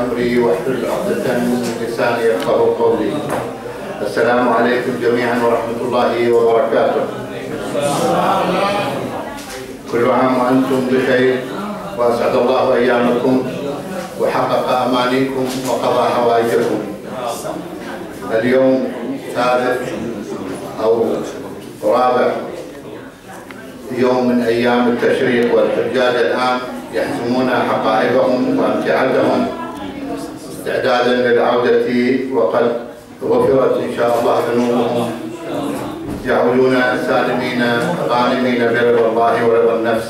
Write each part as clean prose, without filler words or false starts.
أمري واحلل عقدة من لساني يفقهوا قولي. السلام عليكم جميعا ورحمة الله وبركاته. كل عام وأنتم بخير، وأسعد الله أيامكم وحقق أمانيكم وقضى حوائجكم. اليوم ثالث أو رابع يوم من أيام التشريق، والحجاج الآن يحسمون حقائبهم وامتعتهم استعدادا للعودة، وقد غفرت إن شاء الله ذنوبهم، يعودون سالمين غانمين برضا الله ورضا النفس.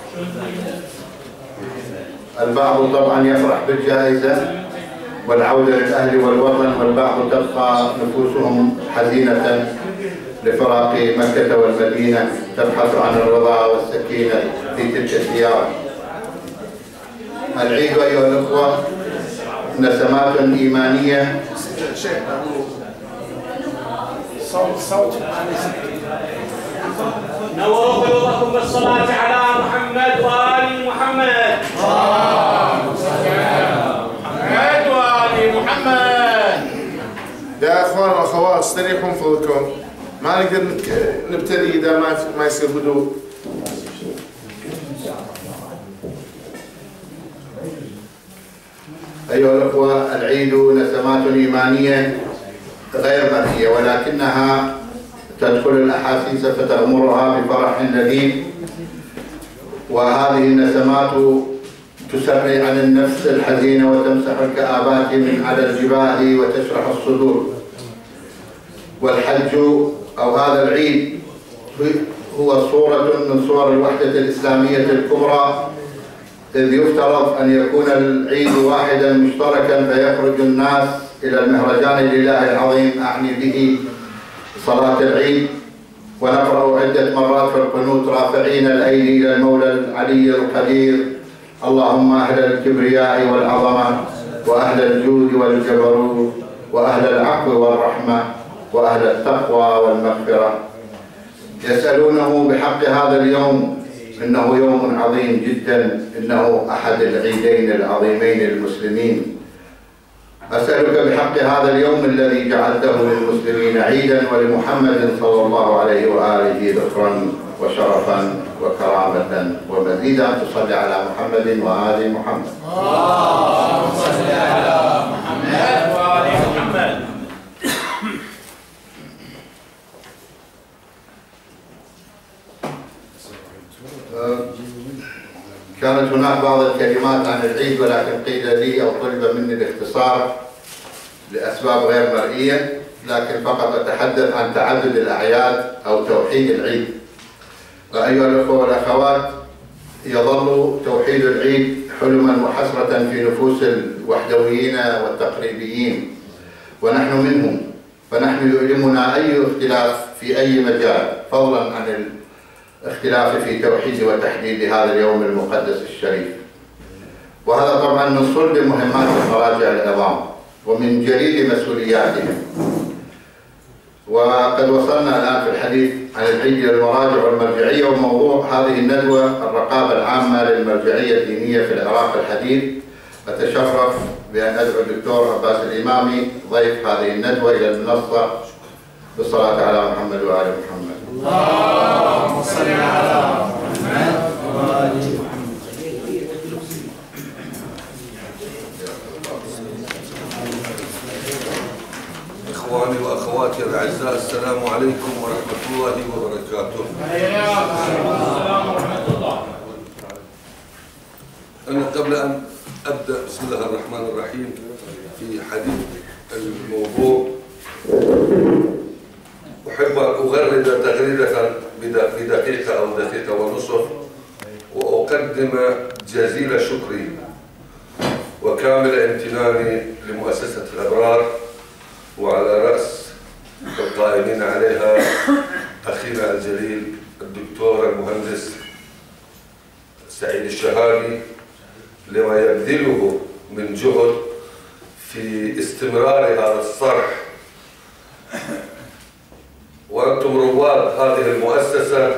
البعض طبعا يفرح بالجائزة والعودة للأهل والوطن، والبعض تبقى نفوسهم حزينة لفراق مكة والمدينة، تبحث عن الرضا والسكينة في تلك الديار. العيد أيها الأخوة نسمات إيمانية. صوت نوروا قلوبكم بالصلاة على محمد وآل محمد. اللهم صل على محمد وآل محمد. يا اخوان واخوات استريحوا من فضلكم، ما نقدر نبتدي اذا ما يصير هدوء. أيها الأخوة، العيد نسمات إيمانية غير مرئية، ولكنها تدخل الأحاسيس فتغمرها بفرح لذيذ، وهذه النسمات تسري عن النفس الحزينة وتمسح الكآبات من على الجباه وتشرح الصدور. والحج أو هذا العيد هو صورة من صور الوحدة الإسلامية الكبرى، إذ يفترض أن يكون العيد واحدا مشتركا فيخرج الناس إلى المهرجان لله العظيم، أعني به صلاة العيد، ونقرأ عدة مرات في القنوت رافعين الأيدي إلى المولى العلي القدير: اللهم أهل الكبرياء والعظمة، وأهل الجود والجبروت، وأهل العفو والرحمة، وأهل التقوى والمغفرة. يسألونه بحق هذا اليوم، إنه يوم عظيم جدا، إنه أحد العيدين العظيمين للمسلمين. أسألك بحق هذا اليوم الذي جعلته للمسلمين عيدا ولمحمد صلى الله عليه وآله ذكرا وشرفا وكرامة ومزيدا، أن تصلي على محمد وآل محمد. اللهم صل على محمد وآل محمد. كانت هناك بعض الكلمات عن العيد، ولكن قيل لي أو طلب مني الاختصار لأسباب غير مرئية، لكن فقط أتحدث عن تعدد الأعياد أو توحيد العيد. أيها الأخوة والأخوات، يظل توحيد العيد حلما وحسرة في نفوس الوحدويين والتقريبيين، ونحن منهم، فنحن يؤلمنا أي اختلاف في أي مجال، فضلا عن الاختلاف في توحيد وتحديد هذا اليوم المقدس الشريف. وهذا طبعا من صلب مهمات المراجع العظام ومن جليل مسؤولياتهم. وقد وصلنا الآن في الحديث عن العيد إلى المراجع والمرجعية، وموضوع هذه الندوة الرقابة العامة للمرجعية الدينية في العراق الحديث. أتشرف بأن أدعو الدكتور عباس الإمامي ضيف هذه الندوة إلى المنصة بالصلاة على محمد وآل محمد. اللهم صل على محمد وآل محمد. إخواني وأخواتي الأعزاء، السلام عليكم ورحمة الله وبركاته. السلام ورحمة الله. أنا قبل أن أبدأ بسم الله الرحمن الرحيم في حديث الموضوع، أحب أن أغرد تغريدة بدقيقة أو دقيقة ونصف، وأقدم جزيل شكري وكامل امتناني لمؤسسة الأبرار، وعلى رأس القائمين عليها أخينا الجليل الدكتور المهندس سعيد الشهابي، لما يبذله من جهد في استمرار هذا الصرح. وأنتم رواد هذه المؤسسة،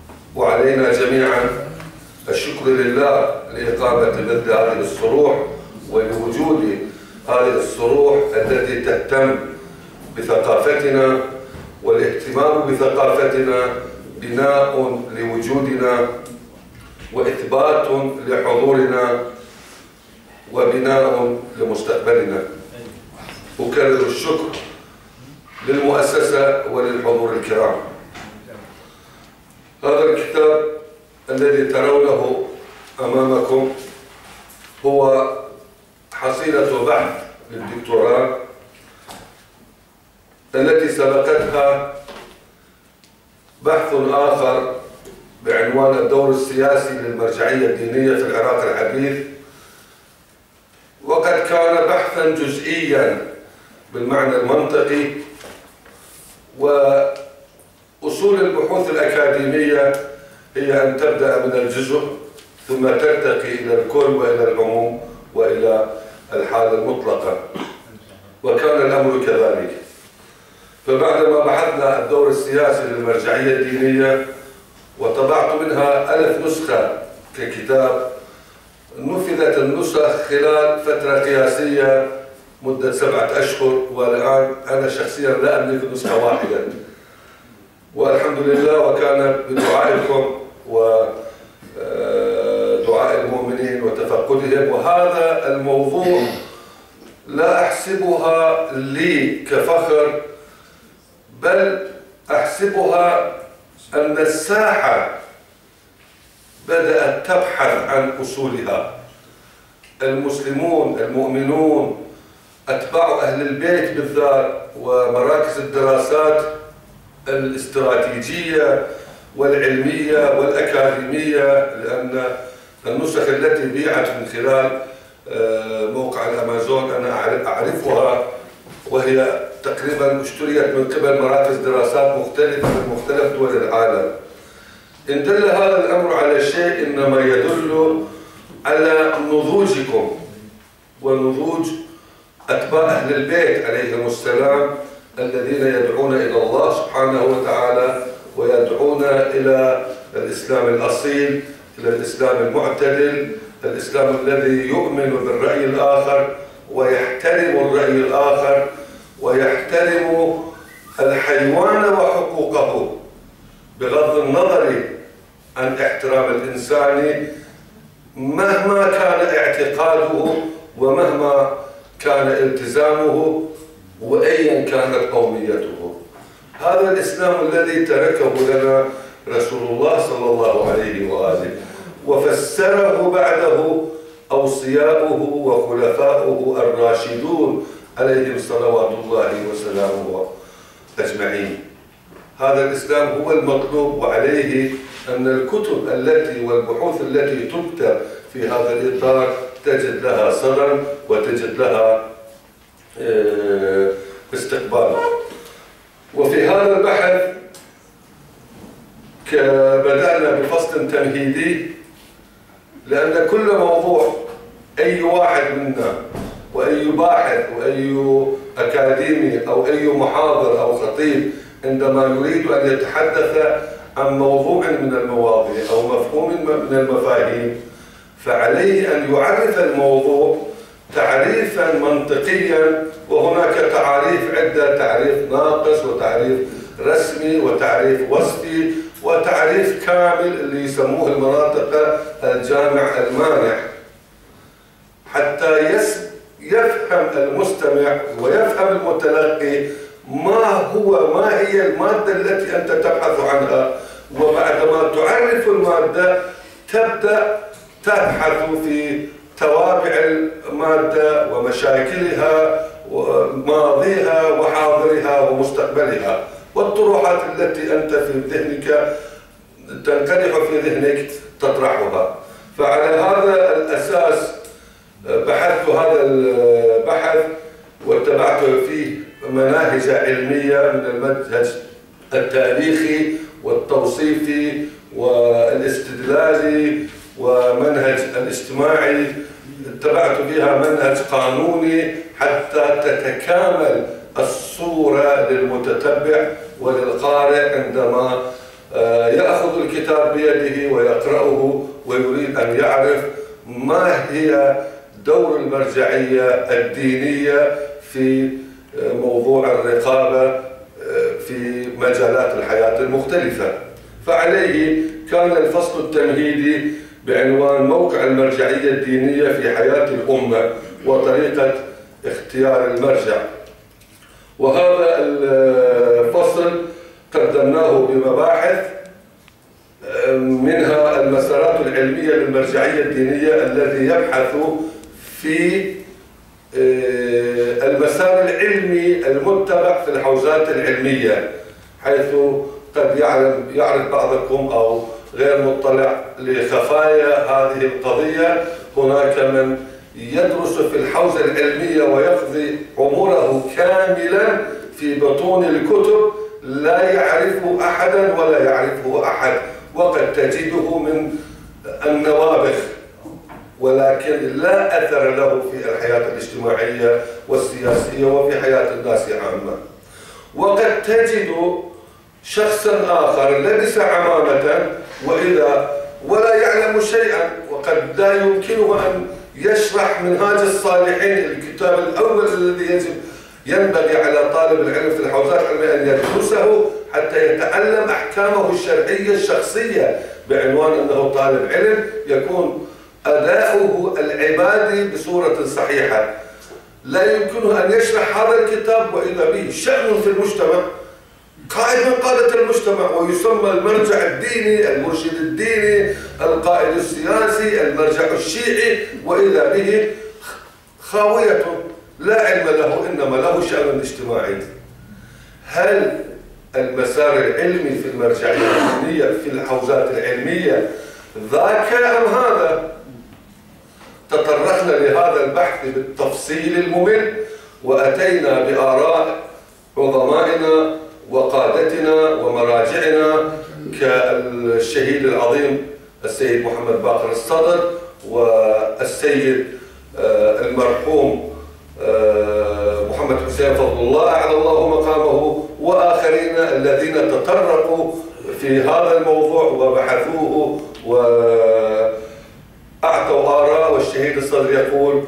وعلينا جميعا الشكر لله لإقامة مثل هذه الصروح ولوجود هذه الصروح التي تهتم بثقافتنا، والاهتمام بثقافتنا بناء لوجودنا وإثبات لحضورنا وبناء لمستقبلنا. أكرر الشكر للمؤسسة وللحضور الكرام. هذا الكتاب الذي ترونه أمامكم هو حصيلة بحث للدكتوراه التي سبقتها بحث آخر بعنوان الدور السياسي للمرجعية الدينية في العراق الحديث، وقد كان بحثا جزئيا بالمعنى المنطقي. وأصول البحوث الأكاديمية هي أن تبدأ من الجزء ثم ترتقي إلى الكل وإلى العموم وإلى الحالة المطلقة، وكان الأمر كذلك. فبعدما بحثنا الدور السياسي للمرجعية الدينية وطبعت منها 1000 نسخة ككتاب، نفذت النسخ خلال فترة قياسية مدة 7 أشهر، والآن أنا شخصيا لا أملك نسخة واحدة، والحمد لله. وكان بدعائكم ودعاء المؤمنين وتفقدهم. وهذا الموضوع لا أحسبها لي كفخر، بل أحسبها أن الساحة بدأت تبحث عن أصولها. المسلمون المؤمنون أتباع أهل البيت بالذات ومراكز الدراسات الاستراتيجية والعلمية والأكاديمية، لأن النسخ التي بيعت من خلال موقع الأمازون أنا أعرفها، وهي تقريبا اشتريت من قبل مراكز دراسات مختلفة في مختلف دول العالم. إن دل هذا الأمر على شيء إنما يدل على نضوجكم ونضوج أتباع أهل البيت عليهم السلام، الذين يدعون إلى الله سبحانه وتعالى ويدعون إلى الإسلام الأصيل، إلى الإسلام المعتدل، الإسلام الذي يؤمن بالرأي الآخر ويحترم الرأي الآخر ويحترم الحيوان وحقوقه، بغض النظر عن احترام الإنسان مهما كان اعتقاده ومهما كان التزامه وأيا كانت قوميته. هذا الإسلام الذي تركه لنا رسول الله صلى الله عليه وآله، وفسره بعده أوصياؤه وخلفاؤه الراشدون عليهم صلوات الله وسلامه أجمعين. هذا الإسلام هو المطلوب، وعليه أن الكتب التي والبحوث التي تكتب في هذا الإطار تجد لها صدى وتجد لها استقبال. وفي هذا البحث بدأنا بفصل تمهيدي، لأن كل موضوع أي واحد منا وأي باحث وأي أكاديمي أو أي محاضر أو خطيب عندما يريد أن يتحدث عن موضوع من المواضيع أو مفهوم من المفاهيم، فعليه أن يعرف الموضوع تعريفا منطقيا. وهناك تعاريف عدة: تعريف ناقص وتعريف رسمي وتعريف وصفي وتعريف كامل اللي يسموه المناطق الجامع المانع، حتى يفهم المستمع ويفهم المتلقي ما هي المادة التي أنت تبحث عنها. وبعدما تعرف المادة تبدأ تبحث في توابع المادة ومشاكلها وماضيها وحاضرها ومستقبلها والطروحات التي أنت في ذهنك تنقدح في ذهنك تطرحها. فعلى هذا الأساس بحثت هذا البحث واتبعت فيه مناهج علمية من المنهج التاريخي والتوصيفي والاستدلالي ومنهج الاجتماعي. اتبعت فيها منهج قانوني حتى تتكامل الصورة للمتتبع وللقارئ عندما يأخذ الكتاب بيده ويقرأه ويريد أن يعرف ما هي دور المرجعية الدينية في موضوع الرقابة في مجالات الحياة المختلفة. فعليه كان الفصل التمهيدي بعنوان موقع المرجعية الدينية في حياة الأمة وطريقة اختيار المرجع. وهذا الفصل قدمناه بمباحث، منها المسارات العلمية للمرجعية الدينية الذي يبحث في المسار العلمي المتبع في الحوزات العلمية، حيث قد يعرف بعضكم أو غير مطلع لخفايا هذه القضية. هناك من يدرس في الحوزة العلمية ويقضي عمره كاملا في بطون الكتب لا يعرفه أحدا ولا يعرفه أحد، وقد تجده من النوابغ، ولكن لا أثر له في الحياة الاجتماعية والسياسية وفي حياة الناس عامة. وقد تجد شخصا آخر لبس عمامة ولا يعلم شيئا، وقد لا يمكنه أن يشرح منهاج الصالحين، الكتاب الأول الذي ينبغي على طالب العلم في الحوزات العلمية أن يدرسه حتى يتعلم أحكامه الشرعية الشخصية، بعنوان أنه طالب علم يكون أداؤه العبادي بصورة صحيحة. لا يمكنه أن يشرح هذا الكتاب وإذا به شأن في المجتمع، قائد من قادة المجتمع، ويسمى المرجع الديني، المرشد الديني، القائد السياسي، المرجع الشيعي، وإذا به خاوية لا علم له، إنما له شأن اجتماعي. هل المسار العلمي في المرجعية الدينية في الحوزات العلمية ذاك أم هذا؟ تطرقنا لهذا البحث بالتفصيل الممل، وأتينا بآراء عظمائنا وقادتنا ومراجعنا كالشهيد العظيم السيد محمد باقر الصدر، والسيد المرحوم محمد حسين فضل الله أعلى الله مقامه، وآخرين الذين تطرقوا في هذا الموضوع وبحثوه وأعطوا آراء. والشهيد الصدر يقول،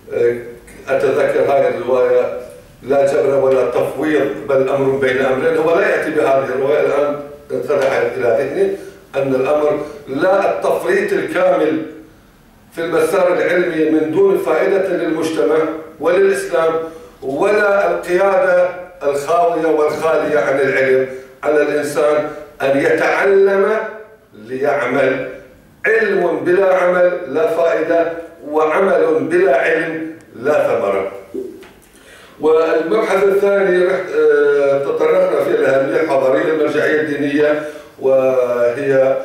أتذكر هذه الرواية، لا جبر ولا تفويض بل أمر بين أمرين. هو لا يأتي بهذه الرواية الآن، انفتحت إلى ذهني أن الأمر لا التفريط الكامل في المسار العلمي من دون فائدة للمجتمع وللإسلام، ولا القيادة الخاوية والخالية عن العلم. على الإنسان أن يتعلم ليعمل. علم بلا عمل لا فائدة، وعمل بلا علم لا ثمرة. والمبحث الثاني تطرقنا فيه الأهمية الحضارية للمرجعية الدينية، وهي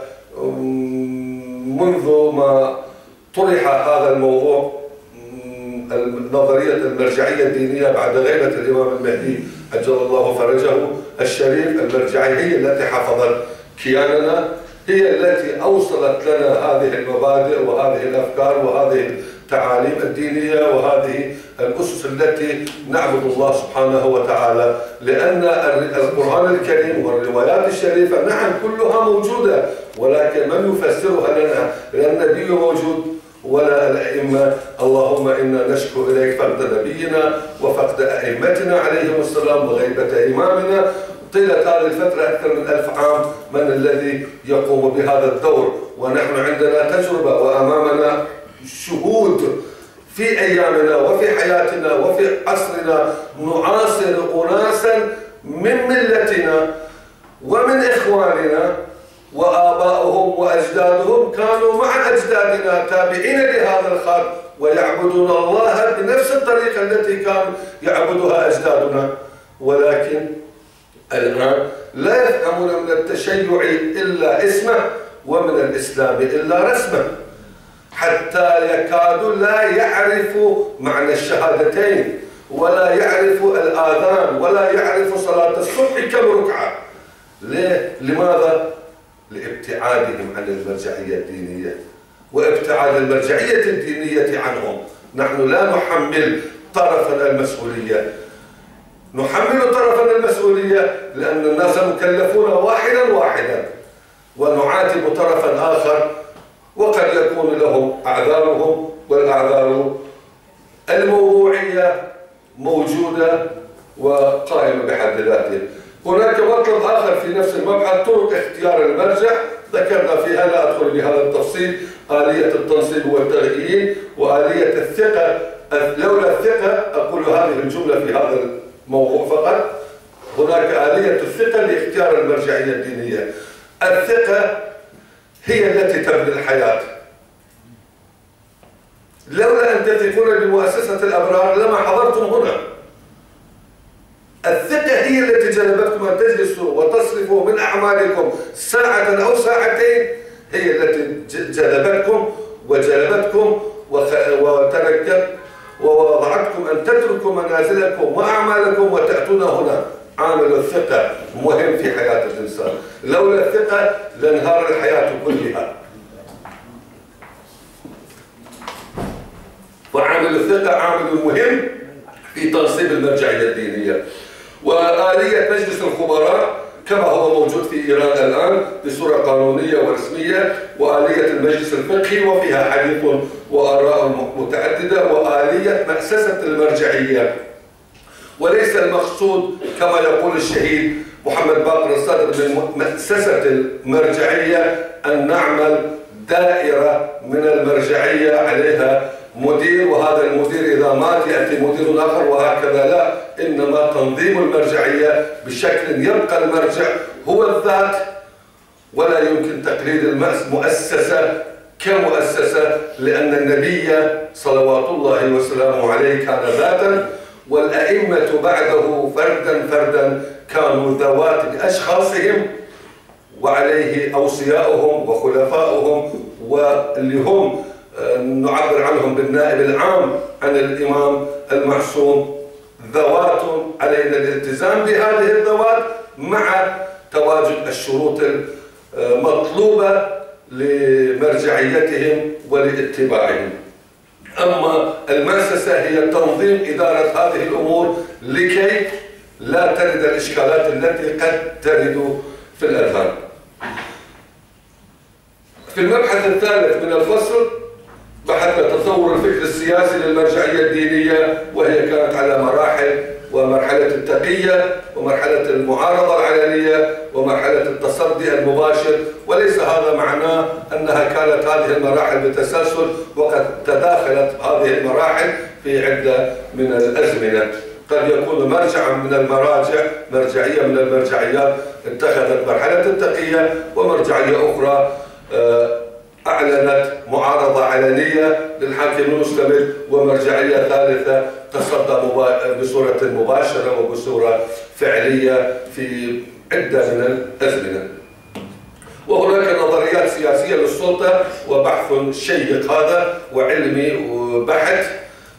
منذ ما طرح هذا الموضوع نظرية المرجعية الدينية بعد غيبة الإمام المهدي عجل الله فرجه الشريف، المرجعية هي التي حفظت كياننا، هي التي أوصلت لنا هذه المبادئ وهذه الأفكار وهذه التعاليم الدينية وهذه الأسس التي نعبد الله سبحانه وتعالى. لأن القرآن الكريم والروايات الشريفة نعم كلها موجودة، ولكن من يفسرها لنا؟ لأن النبي موجود ولا الأئمة. اللهم إنا نشكو إليك فقد نبينا وفقد أئمتنا عليهم السلام وغيبة إمامنا طيلة هذه الفترة أكثر من 1000 عام. من الذي يقوم بهذا الدور؟ ونحن عندنا تجربة وأمامنا شهود في أيامنا وفي حياتنا وفي عصرنا نعاصر أناسا من ملتنا ومن إخواننا، وآباؤهم وأجدادهم كانوا مع أجدادنا تابعين لهذا الخط ويعبدون الله بنفس الطريقة التي كان يعبدها أجدادنا، ولكن الآن لا يفهمون من التشيع إلا اسمه ومن الإسلام إلا رسمه، حتى يكادوا لا يعرفوا معنى الشهادتين ولا يعرفوا الآذان ولا يعرفوا صلاة الصبح كم ركعة. ليه؟ لماذا؟ لابتعادهم عن المرجعية الدينية وابتعاد المرجعية الدينية عنهم. نحن لا نحمل طرفا المسؤولية، نحمل طرفا المسؤولية لأن الناس مكلفون واحدا ونعاتب طرفا آخر، وقد يكون لهم أعذارهم والأعذار موجودة وقائمة بحد ذاته. هناك مطلب آخر في نفس المبحث، طرق اختيار المرجع، ذكرنا فيها لا أدخل بهذا التفصيل، آلية التنصيب والتغيير وآلية الثقة. لولا الثقة أقول هذه الجملة في هذا الموضوع فقط. هناك آلية الثقة لاختيار المرجعية الدينية. الثقة هي التي تبني الحياة. لولا أن تثقون بمؤسسة الأبرار لما حضرتم هنا. الثقة هي التي جلبتكم أن تجلسوا وتصرفوا من أعمالكم ساعة أو ساعتين، هي التي جلبتكم وجلبتكم ووضعتكم أن تتركوا منازلكم وأعمالكم وتأتون هنا. عامل الثقة مهم في حياة الإنسان، لولا الثقة لانهار الحياة كلها. وعامل الثقة عامل مهم في تنصيب المرجعية الدينية. وآلية مجلس الخبراء كما هو موجود في إيران الآن بصورة قانونية ورسمية، وآلية المجلس الفقهي وفيها حديث وآراء متعددة، وآلية مؤسسة المرجعية. وليس المقصود كما يقول الشهيد محمد باقر الصدر من مؤسسة المرجعية أن نعمل دائرة من المرجعية عليها مدير، وهذا المدير إذا مات يأتي مدير آخر وهكذا، لا، إنما تنظيم المرجعية بشكل يبقى المرجع هو الذات، ولا يمكن تقليد المؤسسة كمؤسسة، لأن النبي صلوات الله وسلامه عليه كان ذاتا، والأئمة بعده فردا فردا كانوا ذوات بأشخاصهم، وعليه أوصياؤهم وخلفاؤهم، واللي هم نعبر عنهم بالنائب العام عن الإمام المعصوم، ذوات علينا الالتزام بهذه الذوات مع تواجد الشروط المطلوبة لمرجعيتهم ولاتباعهم. أما المؤسسة هي تنظيم إدارة هذه الأمور لكي لا ترد الإشكالات التي قد ترد في الأذهان. في المبحث الثالث من الفصل بحثنا تطور الفكر السياسي للمرجعية الدينية، وهي كانت على مراحل، ومرحلة التقية ومرحلة المعارضة العلنية ومرحلة التصدي المباشر. وليس هذا معناه أنها كانت هذه المراحل بتسلسل، وقد تداخلت هذه المراحل في عدة من الأزمنة. قد يكون مرجعا من المراجع، مرجعية من المرجعيات اتخذت مرحلة التقية، ومرجعية أخرى أعلنت معارضة علنية للحاكم المستبد، ومرجعية ثالثة تصدى بصورة مباشرة وبصورة فعلية في عدة من الأزمنة. وهناك نظريات سياسية للسلطة، وبحث شيق هذا وعلمي وبحث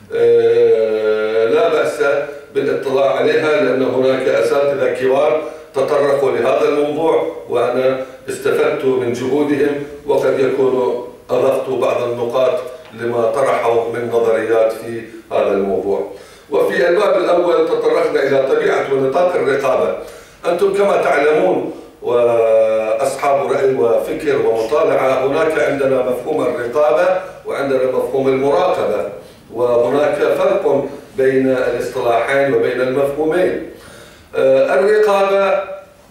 لا بأس بالاطلاع عليها، لأن هناك أساتذة كبار تطرقوا لهذا الموضوع، وأنا استفدت من جهودهم، وقد يكون أضفت بعض النقاط لما طرحوا من نظريات في هذا الموضوع. وفي الباب الأول تطرقنا إلى طبيعة ونطاق الرقابة. أنتم كما تعلمون وأصحاب رأي وفكر ومطالعة، هناك عندنا مفهوم الرقابة وعندنا مفهوم المراقبة، وهناك فرق بين الاصطلاحين وبين المفهومين. الرقابة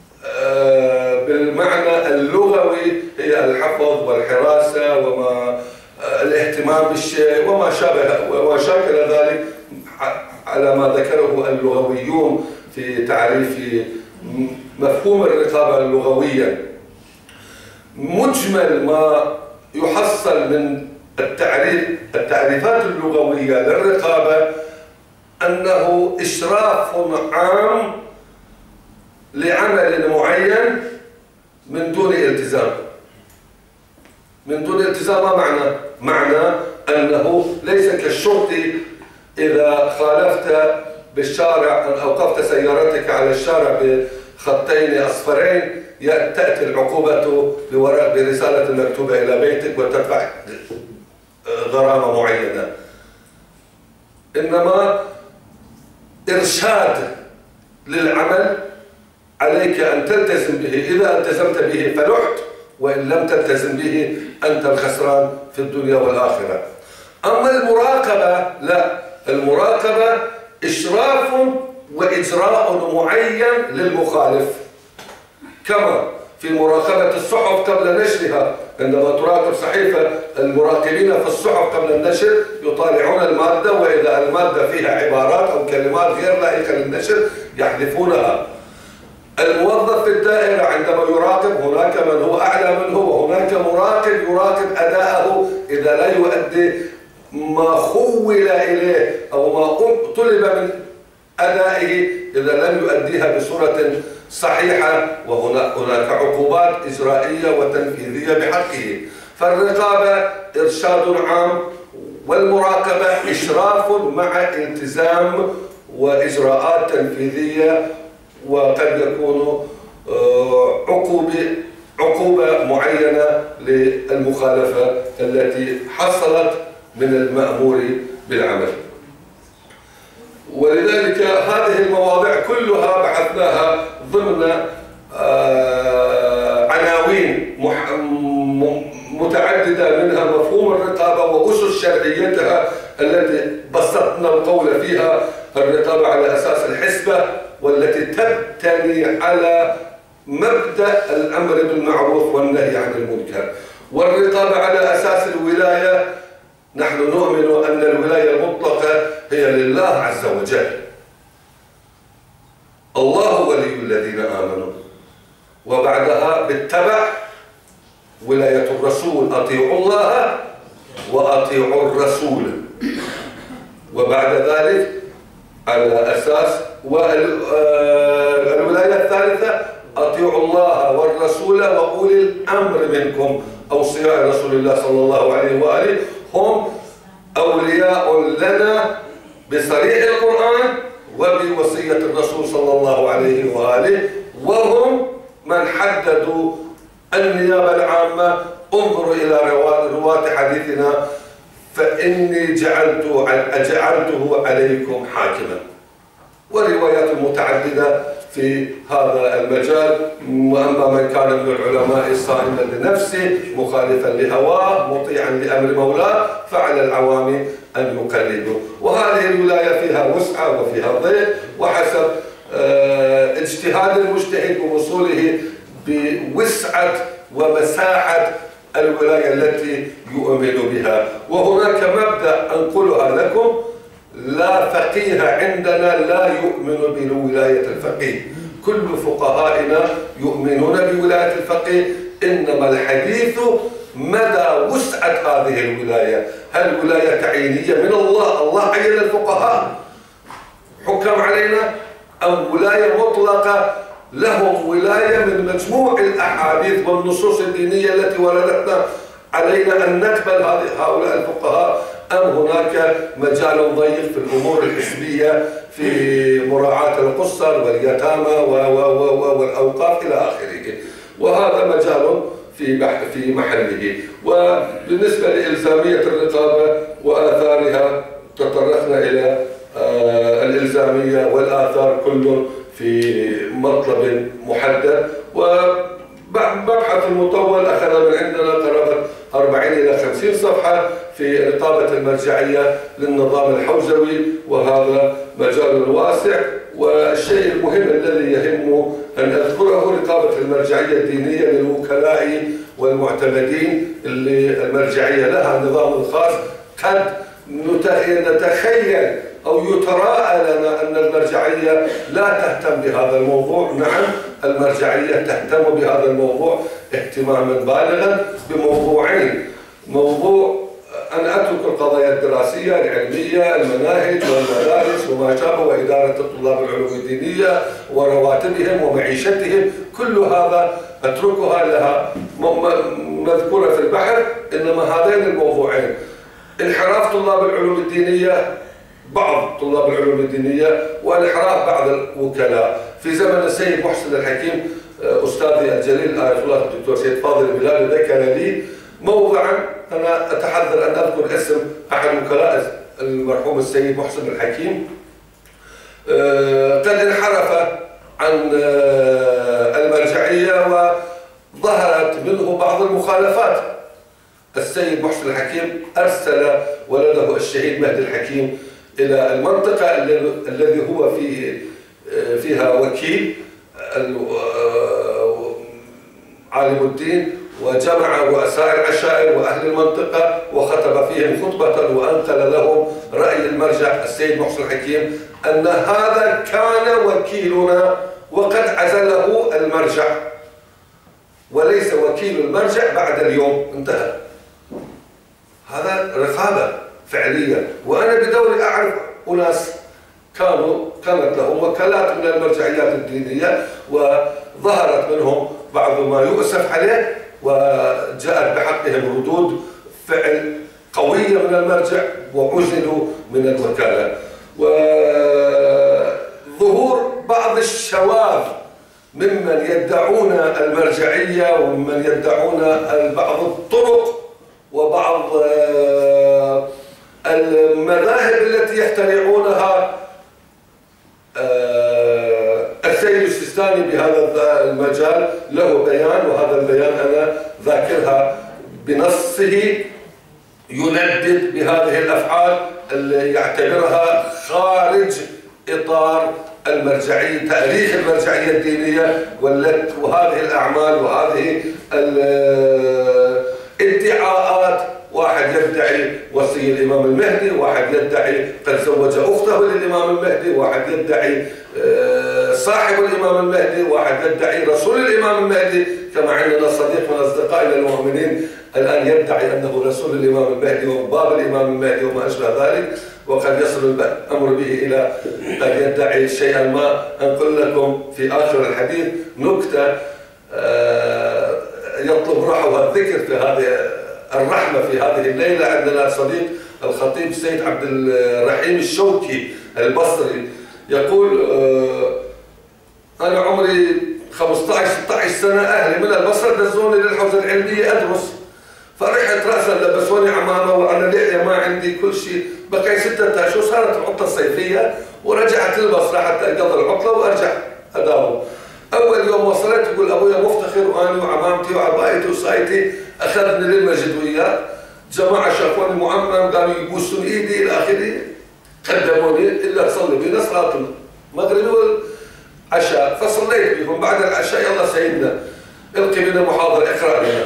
بالمعنى اللغوي هي الحفظ والحراسة وما الاهتمام بالشيء وما شاكل ذلك على ما ذكره اللغويون في تعريف مفهوم الرقابة اللغوية. مجمل ما يحصل من التعريفات اللغوية للرقابة أنه إشراف عام لعمل معين من دون التزام. من دون التزام ما معنى؟ معنى أنه ليس كالشرطي إذا خالفت بالشارع أن أوقفت سيارتك على الشارع بخطين أصفرين تأتي العقوبة برسالة مكتوبة إلى بيتك وتدفع غرامة معينة. إنما إرشاد للعمل عليك أن تلتزم به، إذا التزمت به فلحت، وإن لم تلتزم به أنت الخسران في الدنيا والآخرة. أما المراقبة لا، المراقبة إشراف وإجراء معين للمخالف، كما في مراقبة الصحف قبل نشرها. عندما تراقب صحيفة، المراقبين في الصحف قبل النشر يطالعون المادة، وإذا المادة فيها عبارات أو كلمات غير لائقة للنشر يحذفونها. الموظف في الدائرة عندما يراقب، هناك من هو أعلى منه، وهناك مراقب يراقب أداءه إذا لا يؤدي ما خول إليه أو ما طلب من أدائه، إذا لم يؤديها بصورة صحيحة، وهناك عقوبات إجرائية وتنفيذية بحقه. فالرقابة إرشاد عام، والمراقبة إشراف مع التزام وإجراءات تنفيذية، وقد يكون عقوبة معينة للمخالفة التي حصلت من المأمور بالعمل. ولذلك هذه المواضيع كلها بحثناها ضمن عناوين متعددة، منها مفهوم الرقابة وأسس شرعيتها التي بسطنا القول فيها. الرقابة على أساس الحسبة، والتي تبتني على مبدأ الأمر بالمعروف والنهي عن المنكر. والرقابة على أساس الولاية، نحن نؤمن أن الولاية المطلقة هي لله عز وجل. الله ولي الذين آمنوا، وبعدها بالتبع ولاية الرسول، أطيعوا الله وأطيعوا الرسول. وبعد ذلك على أساس الولاية الثالثة أطيعوا الله والرسول وأولي الأمر منكم. أوصياء رسول الله صلى الله عليه وآله هم أولياء لنا بصريح القرآن وبوصية الرسول صلى الله عليه وآله، وهم من حددوا النيابة العامة. انظروا إلى رواة حديثنا، فإني جعلته عليكم حاكما. وروايات متعددة في هذا المجال. وأما من كان من العلماء صائما لنفسه مخالفا لهواه مطيعا لأمر مولاه فعلى العوام أن يقلدوا. وهذه الولاية فيها وسعة وفيها ضيق، وحسب اجتهاد المجتهد ووصوله بوسعة ومساحة الولاية التي يؤمن بها. وهناك مبدأ أنقلها لكم: لا فقيه عندنا لا يؤمن بولاية الفقيه. كل فقهائنا يؤمنون بولاية الفقيه، إنما الحديث مدى وسعة هذه الولاية. هل ولاية تعيينية من الله، الله عين الفقهاء حكم علينا، أم ولاية مطلقة لهم ولاية من مجموع الأحاديث والنصوص الدينية التي وردتنا علينا أن نقبل هؤلاء الفقهاء، أم هناك مجال ضيق في الأمور الحسبية في مراعاة القصر واليتامى والأوقاف إلى آخره. وهذا مجال في محله. وبالنسبة لإلزامية الرقابة وآثارها تطرقنا إلى الإلزامية والآثار كل في مطلب محدد. ومبحث المطول أخذ من عندنا قرابة 40 إلى 50 صفحة في رقابة المرجعية للنظام الحوزوي، وهذا مجال واسع. والشيء المهم الذي يهم أن أذكره رقابة المرجعية الدينية للوكلاء والمعتمدين، اللي المرجعية لها نظام خاص. قد نتخيل أو يتراءى لنا أن المرجعية لا تهتم بهذا الموضوع. نعم، المرجعية تهتم بهذا الموضوع اهتماما بالغا بموضوعين: موضوع أن أترك القضايا الدراسية العلمية، المناهج والمدارس وما شابه، وإدارة الطلاب العلوم الدينية ورواتبهم ومعيشتهم، كل هذا أتركها لها مذكورة في البحث. إنما هذين الموضوعين: انحراف طلاب العلوم الدينية، بعض طلاب العلوم الدينية، وانحراف بعض الوكلاء. في زمن السيد محسن الحكيم أستاذي الجليل آية الله الدكتور سيد فاضل البلالي ذكر لي موضعا، أنا أتحذر أن أذكر اسم أحد وكلاء المرحوم السيد محسن الحكيم، قد انحرف عن المرجعية وظهرت منه بعض المخالفات. السيد محسن الحكيم أرسل ولده الشهيد مهدي الحكيم إلى المنطقة الذي هو فيها وكيل عالم الدين، وجمع رؤساء العشائر وأهل المنطقة وخطب فيهم خطبة وأنقل لهم رأي المرجع السيد محسن الحكيم أن هذا كان وكيلنا وقد عزله المرجع وليس وكيل المرجع بعد اليوم، انتهى. هذا رقابة فعليا. وأنا بدوري أعرف أناس كانت لهم وكالات من المرجعيات الدينية وظهرت منهم بعض ما يؤسف عليه وجاءت بحقهم ردود فعل قوية من المرجع وعزلوا من الوكالة. وظهور بعض الشواذ ممن يدعون المرجعية وممن يدعون بعض الطرق وبعض المذاهب التي يخترعونها السيد السيستاني بهذا المجال له بيان، وهذا البيان أنا ذاكرها بنصه يندد بهذه الأفعال اللي يعتبرها خارج إطار المرجعية، تاريخ المرجعية الدينية، وهذه الأعمال وهذه الادعاءات. واحد يدعي وصي الإمام المهدي، واحد يدعي قد زوج أخته للإمام المهدي، واحد يدعي صاحب الإمام المهدي، واحد يدعي رسول الإمام المهدي، كما عندنا صديق من أصدقائنا المؤمنين الآن يدعي أنه رسول الإمام المهدي وباب الإمام المهدي وما أشبه ذلك، وقد يصل الأمر به إلى أن يدعي شيئا ما. أنقل لكم في آخر الحديث نكتة يطلب روحها الذكر في هذه الرحمة في هذه الليلة. عندنا صديق الخطيب السيد عبد الرحيم الشوكي البصري يقول أنا عمري 15-16 سنة، أهلي من البصرة دزوني للحوزة العلمية أدرس، فرحت رأسا لبسوني عمامة وأنا لحية ما عندي كل شيء، بقي 6 أشهر صارت العطلة الصيفية ورجعت للبصرة حتى أقضي العطلة وأرجع أداوم. أول يوم وصلت يقول أبويا مفتخر وأنا وعمامتي وعبايتي وصايتي أخذني للمسجد وياه، جماعة شافوني معمم قالوا يبوسون إيدي إلى آخره، قدموني إلا أصلي بنا صلاة المغرب والعشاء، فصليت بهم. بعد العشاء يلا سيدنا القي بنا محاضرة اقرأ لنا.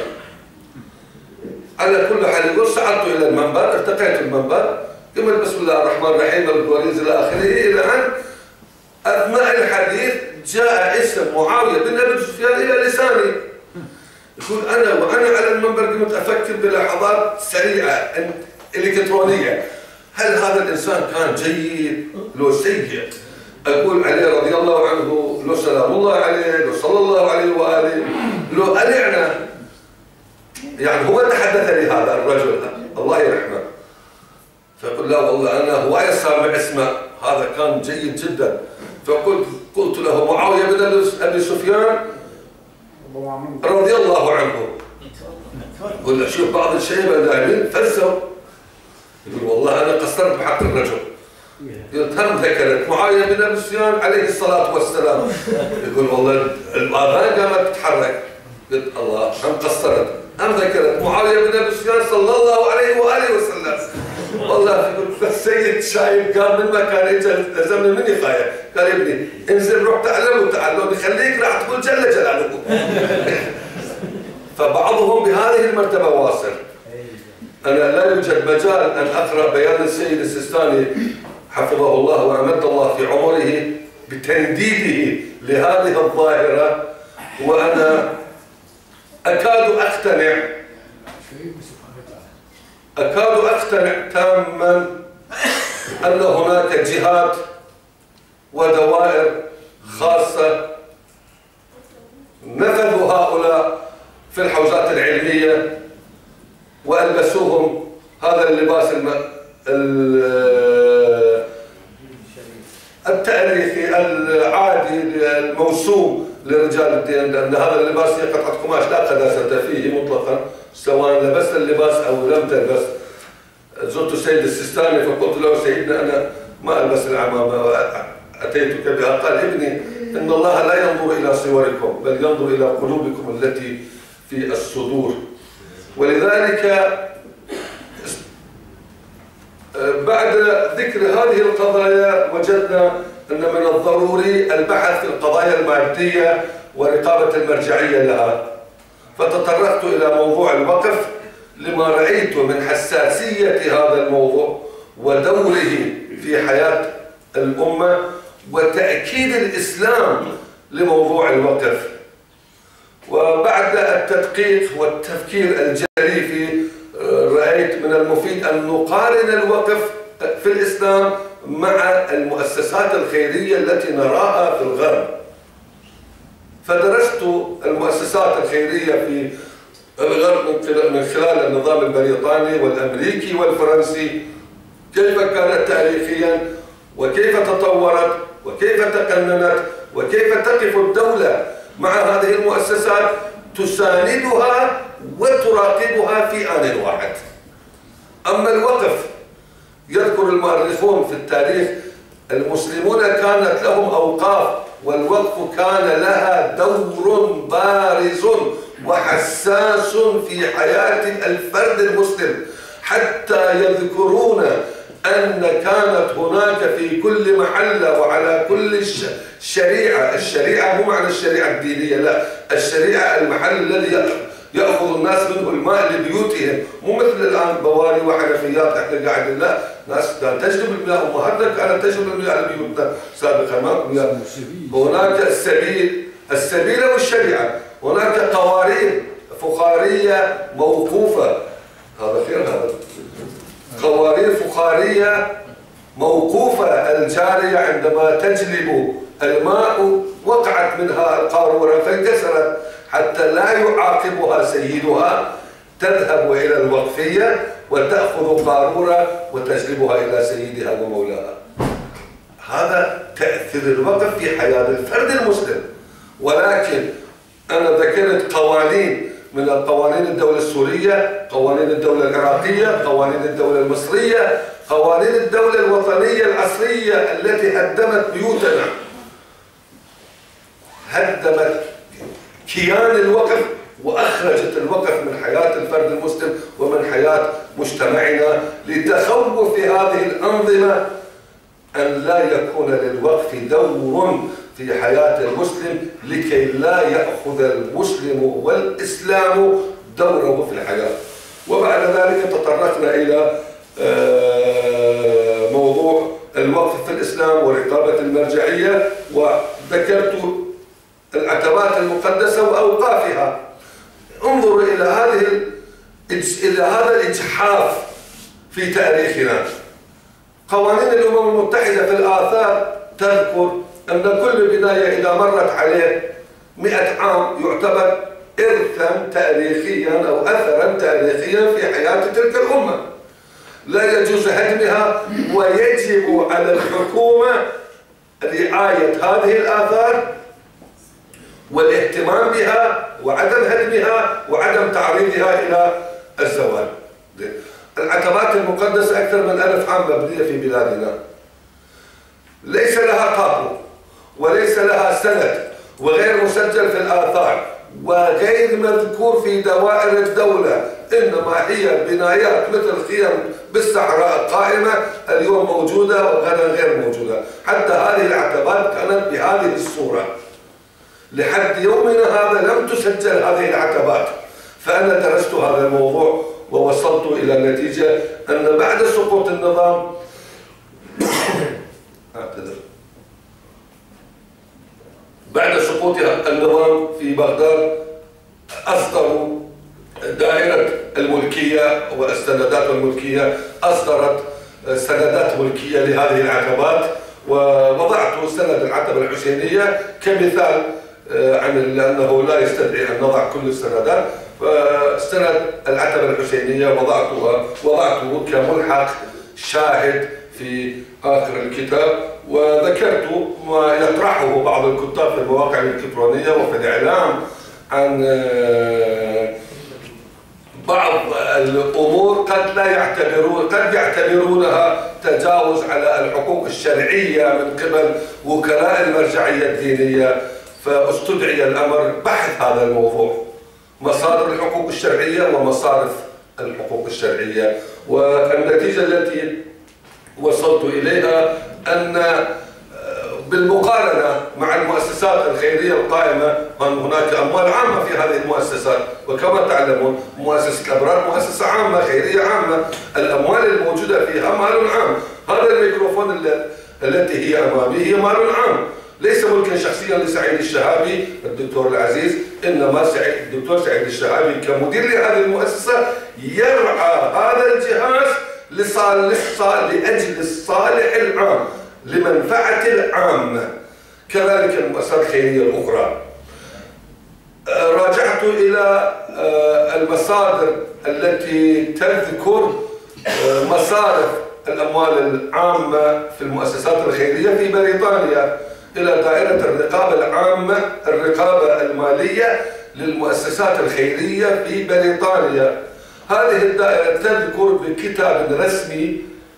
على كل حال يقول صعدت إلى المنبر، ارتقيت المنبر، قمت بسم الله الرحمن الرحيم الكواليز إلى آخره، إلى أن أثناء الحديث جاء اسم معاوية بن أبي سفيان إلى لساني. يقول أنا وأنا على المنبر قمت أفكر بلحظات سريعة إلكترونية، هل هذا الإنسان كان جيد لو سيء؟ أقول عليه رضي الله عنه، لو سلام الله عليه، لو صلى الله عليه وآله، لو ألعنا. يعني هو تحدث لي هذا الرجل الله يرحمه، فقل لا والله أنا هواية سامع اسمه، هذا كان جيد جدا. فقلت له معاوية بن أبي سفيان رضي الله عنه. يقول له شوف بعض الشيبة دائما فزوا، يقول والله أنا قصرت بحق الرجل. قلت هم ذكرت معاوية بن أبي سفيان عليه الصلاة والسلام، يقول والله الآذان قامت تتحرك. قلت الله هم قصرت، هم ذكرت معاوية بن أبي سفيان صلى الله عليه وآله وسلم. والله فالسيد شايب قام من مكان اجى لزمني مني خايف، قال يا ابني انزل روح تعلم وتعلم يخليك راح تقول جل جلاله. فبعضهم بهذه المرتبة واصل. أنا لا يوجد مجال أن أقرأ بيان السيد السيستاني حفظه الله وأمد الله في عمره بتنديده لهذه الظاهرة، وأنا أكاد أقتنع تاما أن هناك جهات ودوائر خاصة نفذوا هؤلاء في الحوزات العلمية وألبسوهم هذا اللباس التاريخي العادي الموسوم لرجال الدين، لأن هذا اللباس هي قطعة قماش لا قداسة فيه مطلقا، سواء لبست اللباس أو لم تلبس. زرت السيد السيستاني فقلت له سيدنا أنا ما ألبس العمامة، أتيتك بها. قال ابني إن الله لا ينظر إلى صوركم بل ينظر إلى قلوبكم التي في الصدور. ولذلك بعد ذكر هذه القضايا وجدنا أن من الضروري البحث في القضايا المادية ورقابة المرجعية لها، فتطرقت إلى موضوع الوقف لما رأيت من حساسية هذا الموضوع ودوره في حياة الأمة وتأكيد الإسلام لموضوع الوقف. وبعد التدقيق والتفكير الجريء رأيت من المفيد أن نقارن الوقف في الإسلام مع المؤسسات الخيرية التي نراها في الغرب. فدرست المؤسسات الخيرية في الغرب من خلال النظام البريطاني والأمريكي والفرنسي، كيف كانت تاريخيا وكيف تطورت وكيف تقننت وكيف تقف الدولة مع هذه المؤسسات تساندها وتراقبها في آن واحد. أما الوقف، يذكر المؤرخون في التاريخ المسلمون كانت لهم أوقاف، والوقف كان لها دور بارز وحساس في حياة الفرد المسلم، حتى يذكرون أن كانت هناك في كل محلة وعلى كل الشريعة مو معنى الشريعة الدينية، لا، الشريعة المحل الذي يأخذ الناس منه الماء لبيوتهم، مو مثل الآن بواري وحنفيات احنا قاعدين، لا، ناس كانت تجلب المياه، أمهاتنا كانت تجلب المياه لبيوتنا سابقا، ماكو مياه. هناك السبيل والشريعة، هناك قوارير فخارية موقوفة، هذا خير، هذا قوارير فخارية موقوفة الجارية عندما تجلب الماء وقعت منها القارورة فانكسرت حتى لا يعاقبها سيدها، تذهب إلى الوقفية وتأخذ قارورة وتجلبها إلى سيدها ومولاها. هذا تأثير الوقف في حياة الفرد المسلم. ولكن أنا ذكرت قوانين من القوانين الدولة السورية، قوانين الدولة العراقية، قوانين الدولة المصرية، قوانين الدولة الوطنية العصرية التي هدمت بيوتنا، هدمت كيان الوقف وأخرجت الوقف من حياة الفرد المسلم ومن حياة مجتمعنا، لتخوف هذه الأنظمة أن لا يكون للوقف دور في حياة المسلم، لكي لا يأخذ المسلم والإسلام دوره في الحياة. وبعد ذلك تطرقنا إلى موضوع الوقف في الإسلام ورقابة المرجعية، وذكرت العتبات المقدسة وأوقافها. انظروا إلى هذا الإجحاف في تاريخنا. قوانين الأمم المتحدة في الآثار تذكر أن كل بناية إذا مرت عليه 100 عام يعتبر إرثا تاريخيا أو أثرا تاريخيا في حياة تلك الأمة، لا يجوز هدمها، ويجب على الحكومة رعاية هذه الآثار والاهتمام بها وعدم هدمها وعدم تعريضها إلى الزوال. العتبات المقدسة أكثر من 1000 عام مبنية في بلادنا، ليس لها قابو وليس لها سند وغير مسجل في الآثار وغير مذكور في دوائر الدولة، إنما هي بنايات مثل خيام بالصحراء قائمة اليوم موجودة وغدا غير موجودة. حتى هذه العتبات كانت بهذه الصورة لحد يومنا هذا، لم تسجل هذه العتبات. فأنا درست هذا الموضوع ووصلت إلى نتيجة أن بعد سقوط النظام بعد سقوط النظام في بغداد أصدروا دائرة الملكية والسندات الملكية، أصدرت سندات ملكية لهذه العتبات، ووضعت سند العتبة الحسينية كمثال لأنه لا يستدعي أن نضع كل السندات، فسند العتبة الحسينية وضعته كملحق شاهد في آخر الكتاب. وذكرت ما يطرحه بعض الكتاب في المواقع الإلكترونية وفي الإعلام عن بعض الأمور قد يعتبرونها تجاوز على الحقوق الشرعية من قبل وكلاء المرجعية الدينية، فاستدعي الأمر بحث هذا الموضوع، مصادر الحقوق الشرعية ومصارف الحقوق الشرعية. والنتيجة التي وصلت إليها أن بالمقارنة مع المؤسسات الخيرية القائمة أن هناك أموال عامة في هذه المؤسسات، وكما تعلمون مؤسسة الأبرار مؤسسة عامة خيرية عامة، الأموال الموجودة فيها مال عام. هذا الميكروفون التي هي أمامي هي مال عام، ليس ملكا شخصيا لسعيد الشهابي الدكتور العزيز، إنما الدكتور سعيد الشهابي كمدير لهذه المؤسسة يرعى هذا الجهاز لأجل الصالح العام، لمنفعة العامة. كذلك المؤسسات الخيرية الأخرى. راجعت إلى المصادر التي تذكر مصارف الأموال العامة في المؤسسات الخيرية في بريطانيا إلى دائرة الرقابة العامة، الرقابة المالية للمؤسسات الخيرية في بريطانيا. هذه الدائرة تذكر بكتاب رسمي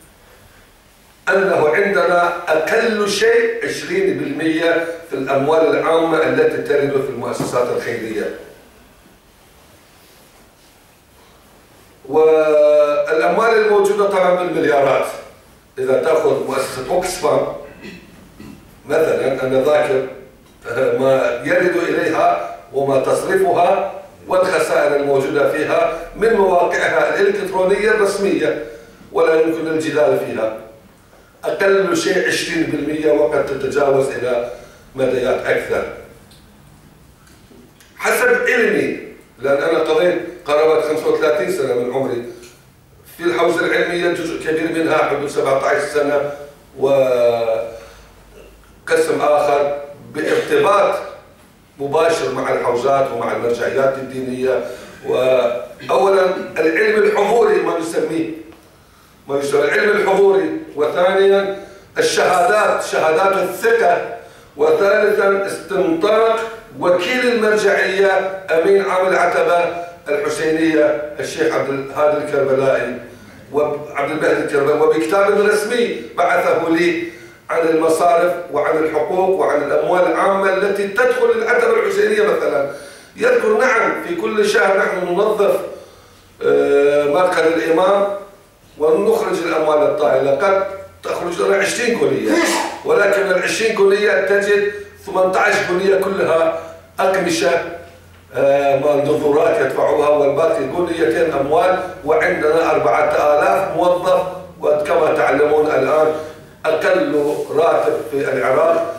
أنه عندنا أقل شيء 20% في الأموال العامة التي ترد في المؤسسات الخيرية. والأموال الموجودة طبعا بالمليارات. إذا تأخذ مؤسسة أوكسفام مثلا، أنا ذاكر ما يرد إليها وما تصرفها والخسائر الموجودة فيها من مواقعها الإلكترونية الرسمية، ولا يمكن الجدال فيها. أقل شيء 20% وقد تتجاوز إلى مديات أكثر حسب علمي، لأن أنا قضيت قرابة 35 سنة من عمري في الحوزة العلمية، جزء كبير منها حدود 17 سنة، وقسم آخر بارتباط مباشر مع الحوزات ومع المرجعيات الدينية. وأولا العلم الحضوري ما يسميه العلم الحضوري، وثانيا الشهادات، شهادات الثقة، وثالثا استنطاق وكيل المرجعية أمين عام العتبة الحسينية الشيخ عبد الهادي الكربلائي وعبد المهدي الكربلائي، وبكتاب رسمي بعثه لي عن المصارف وعن الحقوق وعن الأموال العامة التي تدخل العتبة الحسينية مثلا. يذكر نعم في كل شهر نحن ننظف مرقد الإمام ونخرج الأموال الطائلة، قد تخرج لنا 20 كلية، ولكن ال 20 كلية تجد 18 كلية كلها أقمشة نظورات يدفعوها، والباقي كليتين أموال، وعندنا 4000 موظف. وكما تعلمون الآن أقل راتب في العراق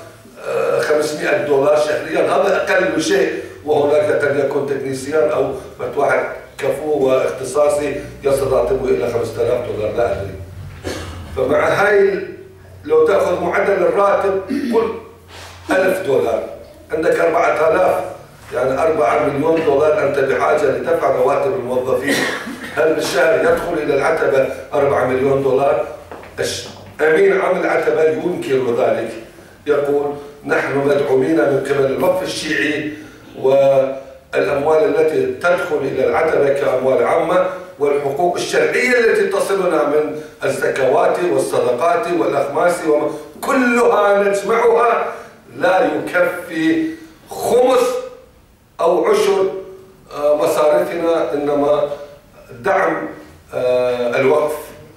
$500 شهريا، هذا أقل شيء، وهناك قد يكون تكنيسيان أو واحد كفو واختصاصي يصل راتبه إلى $5000 لا أدري. فمع هاي لو تأخذ معدل الراتب قل $1000، عندك 4000 يعني $4 مليون أنت بحاجة لدفع رواتب الموظفين. هل بالشهر يدخل إلى العتبة $4 مليون؟ أمين عام العتبة ينكر ذلك، يقول نحن مدعومين من قبل الوقف الشيعي، والأموال التي تدخل إلى العتبة كأموال عامة والحقوق الشرعية التي تصلنا من الزكوات والصدقات والأخماس كلها نجمعها لا يكفي خمس أو عشر مصاريفنا، إنما دعم الوقف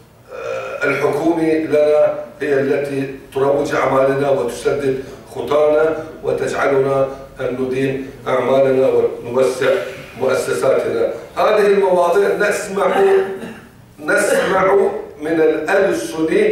الحكومي لنا هي التي تروج أعمالنا وتسدد خطانا وتجعلنا أن نديم أعمالنا ونوسع مؤسساتنا. هذه المواضيع نسمع من الألسن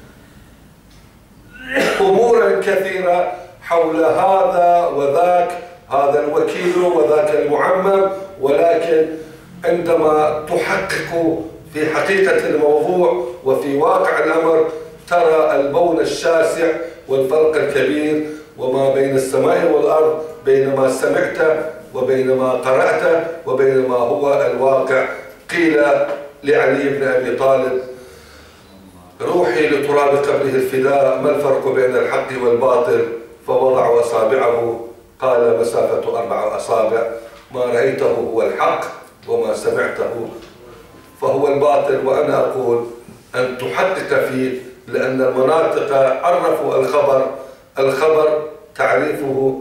أمورا كثيرة حول هذا وذاك، هذا الوكيل وذاك المعمم، ولكن عندما تحقق في حقيقة الموضوع وفي واقع الأمر ترى البون الشاسع والفرق الكبير وما بين السماء والأرض، بين ما سمعت وبين ما قرأت وبين ما هو الواقع. قيل لعلي بن أبي طالب روحي لتراب قبره الفداء، ما الفرق بين الحق والباطل؟ فوضع أصابعه قال مسافة 4 أصابع، ما رأيته هو الحق وما سمعته فهو الباطل. وأنا أقول أن تحقق فيه، لأن المناطق عرفوا الخبر تعريفه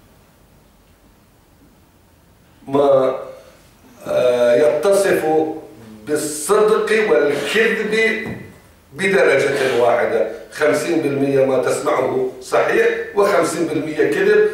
ما يتصف بالصدق والكذب بدرجة واحدة، 50% ما تسمعه صحيح و50% كذب،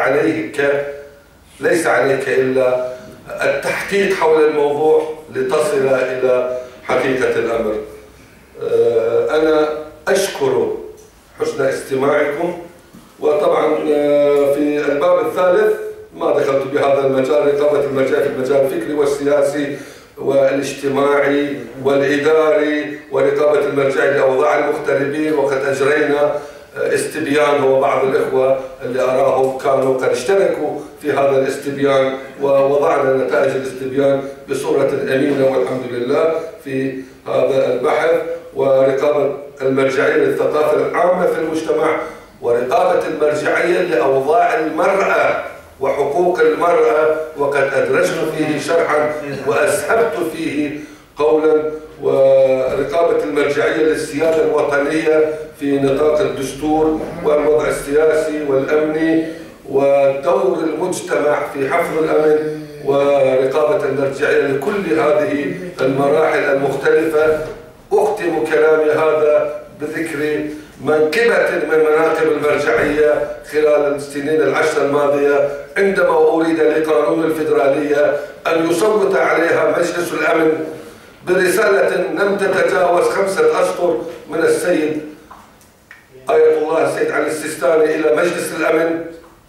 ليس عليك إلا التحقيق حول الموضوع لتصل إلى حقيقة الأمر. أنا أشكر حسن استماعكم، وطبعا في الباب الثالث ما دخلت بهذا المجال، رقابة المرجعية في المجال الفكري والسياسي والاجتماعي والإداري، ورقابة المرجعية لأوضاع المغتربين، وقد أجرينا استبيان، وبعض الإخوة اللي أراهم كانوا قد اشتركوا في هذا الاستبيان، ووضعنا نتائج الاستبيان بصورة أمينة والحمد لله في هذا البحث. ورقابة المرجعية للثقافة العامة في المجتمع، ورقابة المرجعية لأوضاع المرأة وحقوق المرأة، وقد أدرجت فيه شرحا وأسهبت فيه قولا. ورقابة المرجعية للسيادة الوطنية في نطاق الدستور والوضع السياسي والأمني ودور المجتمع في حفظ الأمن، ورقابة المرجعية لكل هذه المراحل المختلفة. أختم كلامي هذا بذكر منقبة من مناقب المرجعية خلال السنين العشر الماضية، عندما أريد لقانون الفيدرالية أن يصوت عليها مجلس الأمن برسالة لم تتجاوز 5 أسطر من السيد آية الله السيد علي السيستاني إلى مجلس الأمن،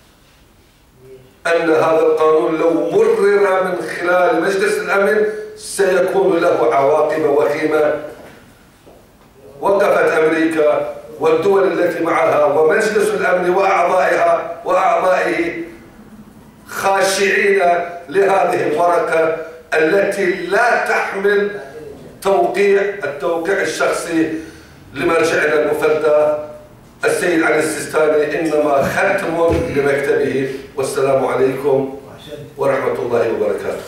أن هذا القانون لو مرر من خلال مجلس الأمن سيكون له عواقب وخيمة. وقفت أمريكا والدول التي معها ومجلس الأمن وأعضائه خاشعين لهذه الورقة التي لا تحمل التوقيع الشخصي لمرجعنا المفدى السيد علي السيستاني، إنما ختم لمكتبه. والسلام عليكم ورحمة الله وبركاته.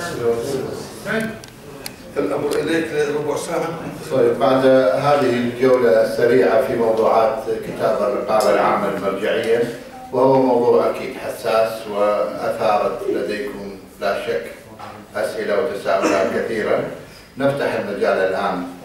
الأمر إليك ربع ساعة. طيب، بعد هذه الجولة السريعة في موضوعات كتاب الرقابة العامة المرجعية، وهو موضوع أكيد حساس وأثارت لديكم لا شك أسئلة وتساؤلات كثيرة، نفتح المجال الآن